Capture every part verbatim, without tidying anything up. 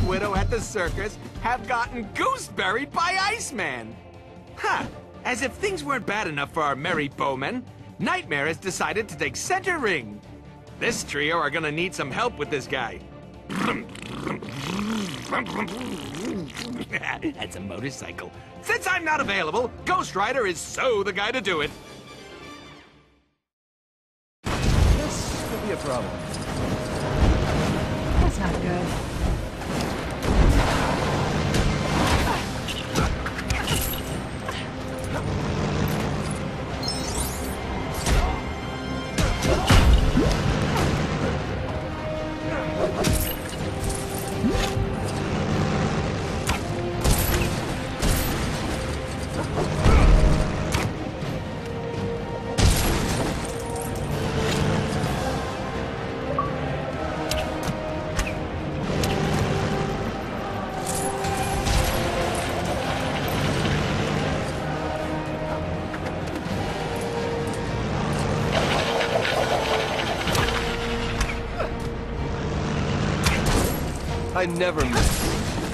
Widow at the circus have gotten gooseberried by Iceman. Huh. As if things weren't bad enough for our merry bowmen, Nightmare has decided to take center ring. This trio are gonna need some help with this guy. That's a motorcycle. Since I'm not available, Ghost Rider is so the guy to do it. This could be a problem. That's not good. I never miss.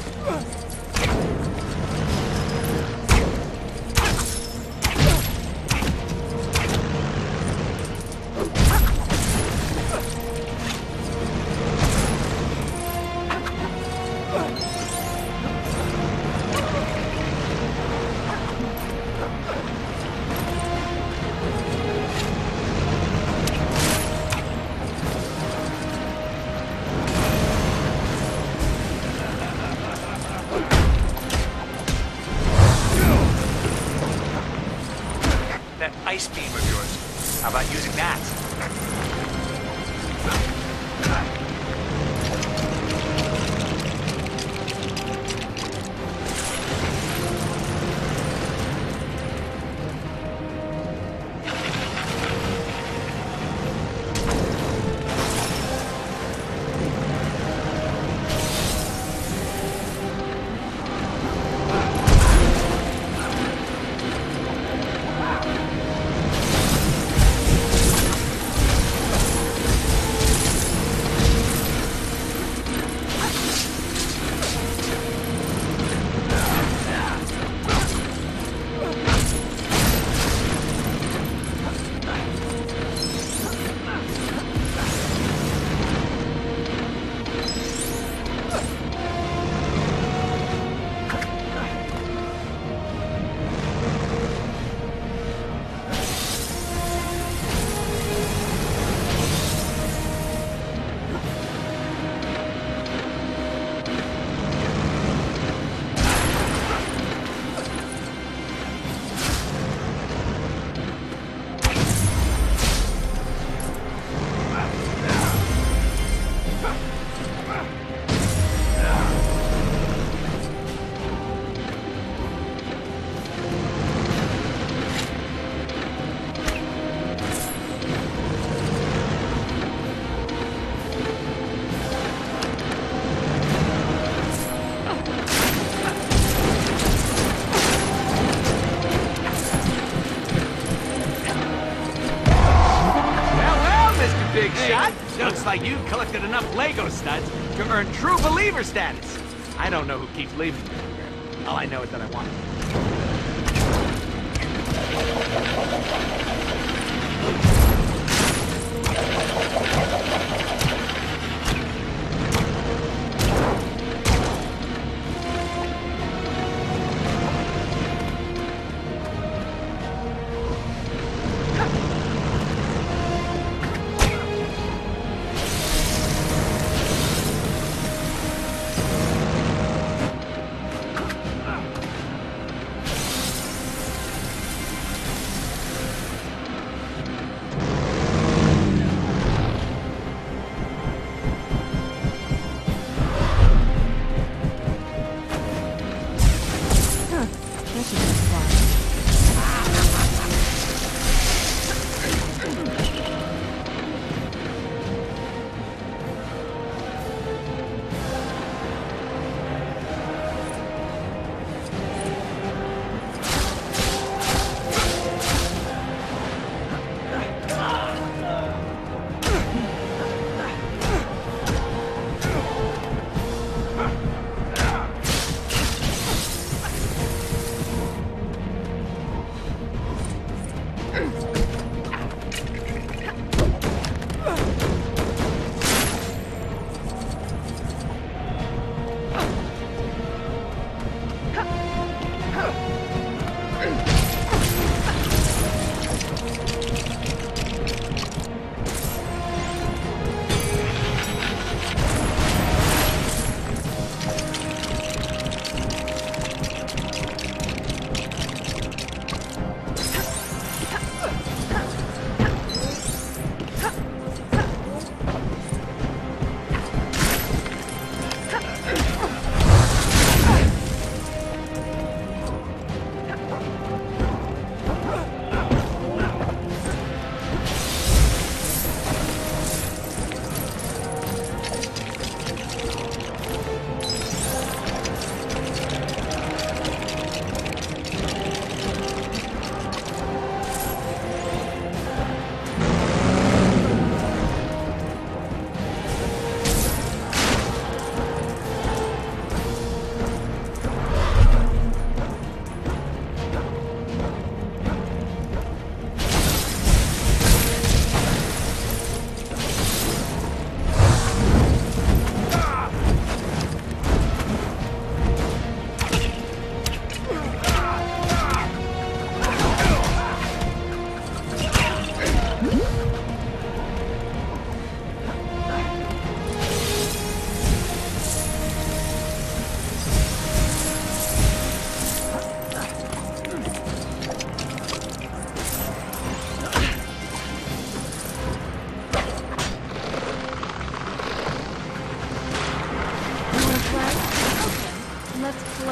That ice beam of yours. How about using that? Big shot. Looks like you've collected enough Lego studs to earn true believer status. I don't know who keeps leaving me here. All I know is that I want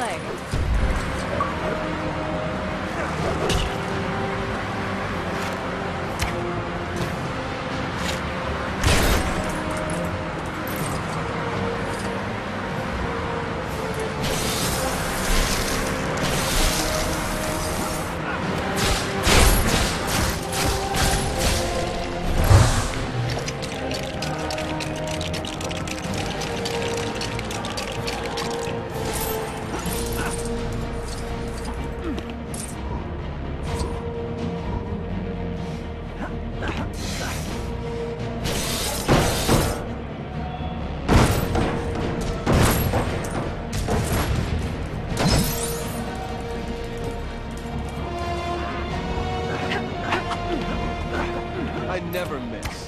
play. I never miss.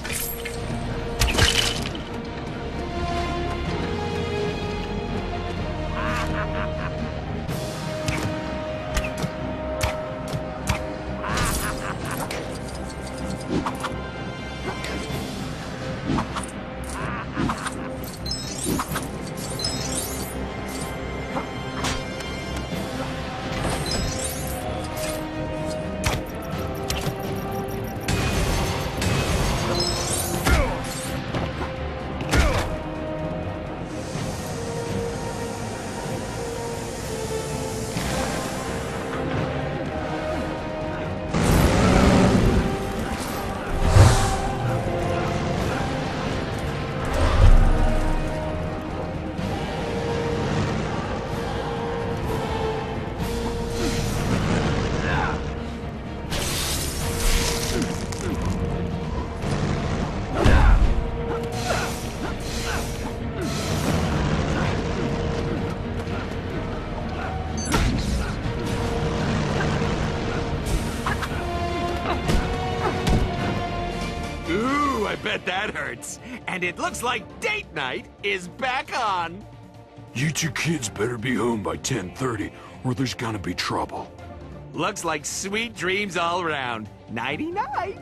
Ooh, I bet that hurts. And it looks like date night is back on. You two kids better be home by ten thirty, or there's gonna be trouble. Looks like sweet dreams all around. Nighty-night.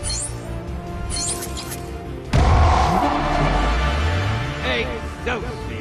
Hey, Sophie.